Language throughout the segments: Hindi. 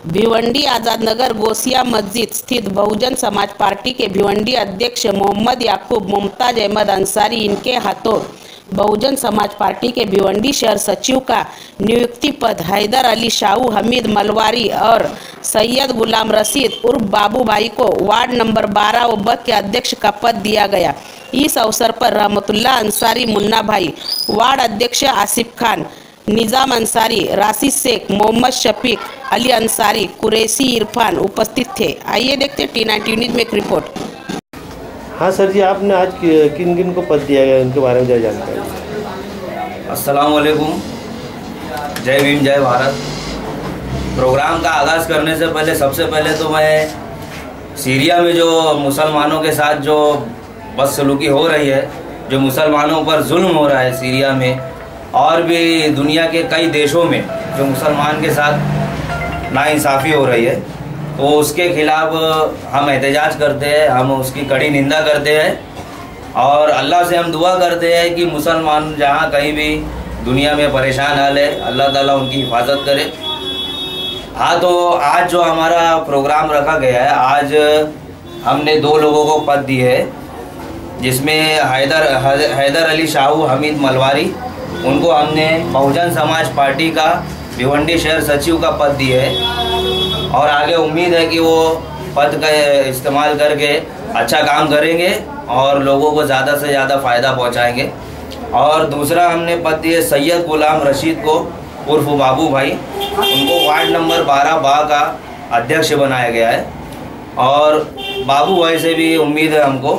भिवंडी आज़ाद नगर गोसिया मस्जिद स्थित बहुजन समाज पार्टी के भिवंडी अध्यक्ष मोहम्मद याकूब मुमताज अहमद अंसारी इनके हाथों बहुजन समाज पार्टी के भिवंडी शहर सचिव का नियुक्ति पद हैदर अली शाहू हमीद मलवारी और सैयद गुलाम रशीद उर्फ बाबू भाई को वार्ड नंबर 12 व ब के अध्यक्ष का पद दिया गया। इस अवसर पर रहमतुल्लाह अंसारी, मुन्ना भाई, वार्ड अध्यक्ष आसिफ खान, निज़ाम अंसारी, राशिद शेख, मोहम्मद शफीक, अली अंसारी, कुरैशी इरफान उपस्थित थे। आइए देखते T19 न्यूज़ में एक रिपोर्ट। हाँ सर जी, आपने आज किन किन को पद दिया गया उनके बारे में ज़रा जानकारी। अस्सलाम वालेकुम, जय भीम, जय भारत। प्रोग्राम का आगाज़ करने से पहले सबसे पहले तो मैं सीरिया में जो मुसलमानों के साथ जो बदसलूकी हो रही है, जो मुसलमानों पर जुल्म हो रहा है सीरिया में और भी दुनिया के कई देशों में जो मुसलमान के साथ नाइंसाफ़ी हो रही है, तो उसके खिलाफ हम एहतजाज करते हैं, हम उसकी कड़ी निंदा करते हैं और अल्लाह से हम दुआ करते हैं कि मुसलमान जहाँ कहीं भी दुनिया में परेशान हाल है, अल्लाह ताला उनकी हिफाजत करे। हाँ, तो आज जो हमारा प्रोग्राम रखा गया है, आज हमने 2 लोगों को पद दिए है, जिसमें हैदर अली शाहू हमीद मलवारी, उनको हमने बहुजन समाज पार्टी का भिवंडी शहर सचिव का पद दिए है और आगे उम्मीद है कि वो पद का इस्तेमाल करके अच्छा काम करेंगे और लोगों को ज़्यादा से ज़्यादा फ़ायदा पहुंचाएंगे। और दूसरा हमने पद दिए सैयद गुलाम रशीद को उर्फ बाबू भाई, उनको वार्ड नंबर 12 बा का अध्यक्ष बनाया गया है और बाबू भाई से भी उम्मीद है हमको,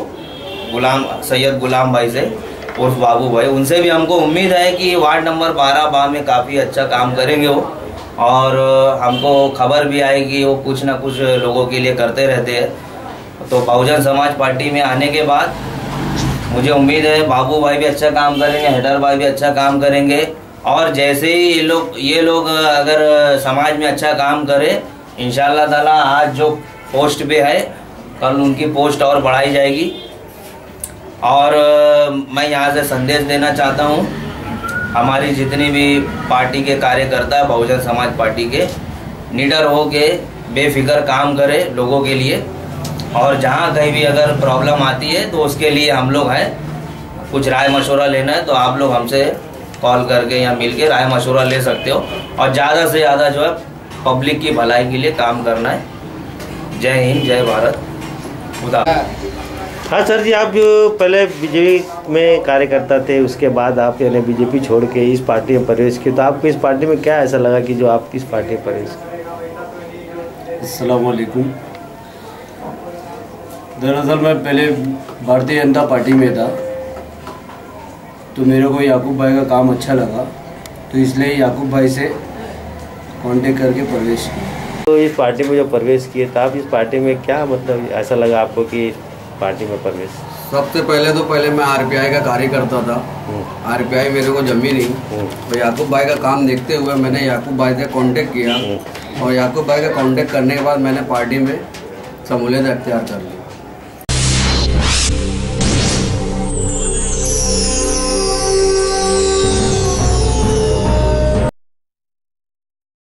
सैयद गुलाम भाई से उर्फ बाबू भाई, उनसे भी हमको उम्मीद है कि वार्ड नंबर 12 बा में काफ़ी अच्छा काम करेंगे वो और हमको खबर भी आएगी वो कुछ ना कुछ लोगों के लिए करते रहते हैं। तो बहुजन समाज पार्टी में आने के बाद मुझे उम्मीद है बाबू भाई भी अच्छा काम करेंगे, हैदर भाई भी अच्छा काम करेंगे और जैसे ही ये लोग अगर समाज में अच्छा काम करें, इंशाअल्लाह ताला आज जो पोस्ट पे है कल उनकी पोस्ट और बढ़ाई जाएगी। और मैं यहाँ से संदेश देना चाहता हूँ, हमारी जितनी भी पार्टी के कार्यकर्ता है बहुजन समाज पार्टी के, निडर हो के बेफिक्र काम करें लोगों के लिए और जहाँ कहीं भी अगर प्रॉब्लम आती है तो उसके लिए हम लोग हैं, कुछ राय मशवरा लेना है तो आप लोग हमसे कॉल करके या मिल के राय मशवरा ले सकते हो और ज़्यादा से ज़्यादा जो है पब्लिक की भलाई के लिए काम करना है। जय हिंद, जय भारत, खुदा। हाँ सर जी, आप जो पहले बीजेपी में कार्यकर्ता थे, उसके बाद आप यानी बीजेपी छोड़ के इस पार्टी में प्रवेश किए, तो आपको इस पार्टी में क्या ऐसा लगा कि जो आप इस पार्टी में प्रवेश किए? अस्सलाम वालेकुम। दरअसल मैं पहले भारतीय जनता पार्टी में था, तो मेरे को याकूब भाई का काम अच्छा लगा, तो इसलिए याकूब भाई से कांटेक्ट करके प्रवेश किया। तो इस पार्टी में जो प्रवेश किए, तो आप इस पार्टी में क्या मतलब ऐसा लगा आपको कि पार्टी में प्रवेश? सबसे पहले मैं आरपीआई का कार्यकर्ता था, आरपीआई मेरे को जमी नहीं, तो याकूब भाई का काम देखते हुए मैंने याकूब भाई से कांटेक्ट किया और याकूब भाई का कांटेक्ट करने के बाद मैंने पार्टी में शमूलियत अख्तियार कर ली।